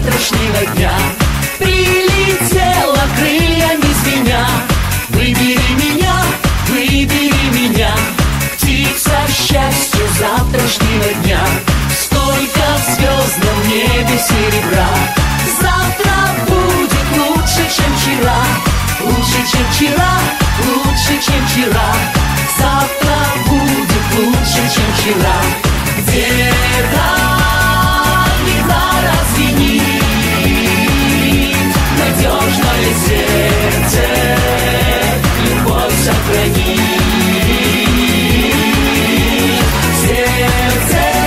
завтрашнего дня. Прилетела крыльями звеня. Выбери меня, птица счастью завтрашнего дня. Столько в звездном небе серебра. Завтра будет лучше, чем вчера. Лучше, чем вчера, лучше, чем вчера. Завтра будет лучше, чем вчера. Где-то гитара звенит, надежное сердце любовь сохранит. Сердце